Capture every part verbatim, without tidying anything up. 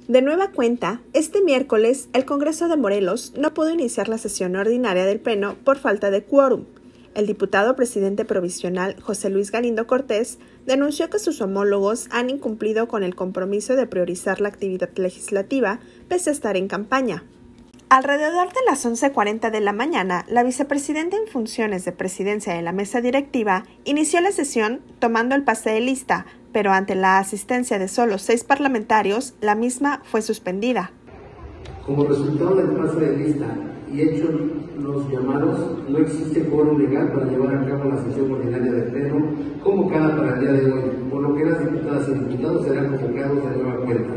De nueva cuenta, este miércoles el Congreso de Morelos no pudo iniciar la sesión ordinaria del Pleno por falta de quórum. El diputado presidente provisional José Luis Galindo Cortés denunció que sus homólogos han incumplido con el compromiso de priorizar la actividad legislativa pese a estar en campaña. Alrededor de las once cuarenta de la mañana, la vicepresidenta en funciones de presidencia de la mesa directiva inició la sesión tomando el pase de lista, pero ante la asistencia de solo seis parlamentarios, la misma fue suspendida. Como resultado del pase de lista y hechos los llamados, no existe quórum legal para llevar a cabo la sesión ordinaria del Pleno convocada para el día de hoy, por lo que las diputadas y diputados serán convocados de nueva cuenta.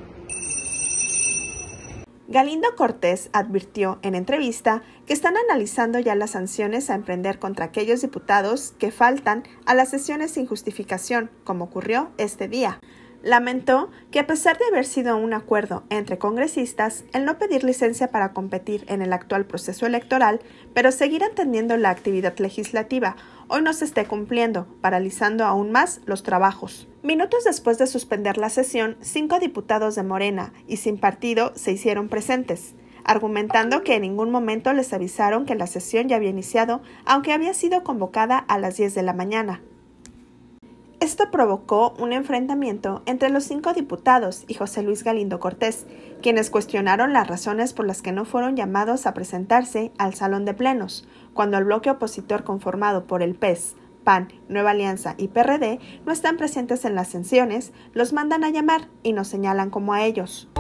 Galindo Cortés advirtió en entrevista que están analizando ya las sanciones a emprender contra aquellos diputados que faltan a las sesiones sin justificación, como ocurrió este día. Lamentó que a pesar de haber sido un acuerdo entre congresistas el no pedir licencia para competir en el actual proceso electoral, pero seguir atendiendo la actividad legislativa, hoy no se esté cumpliendo, paralizando aún más los trabajos. Minutos después de suspender la sesión, cinco diputados de Morena y sin partido se hicieron presentes, argumentando que en ningún momento les avisaron que la sesión ya había iniciado, aunque había sido convocada a las diez de la mañana. Esto provocó un enfrentamiento entre los cinco diputados y José Luis Galindo Cortés, quienes cuestionaron las razones por las que no fueron llamados a presentarse al Salón de Plenos, cuando el bloque opositor conformado por el P E S, P A N, Nueva Alianza y P R D no están presentes en las sesiones, los mandan a llamar y nos señalan como a ellos.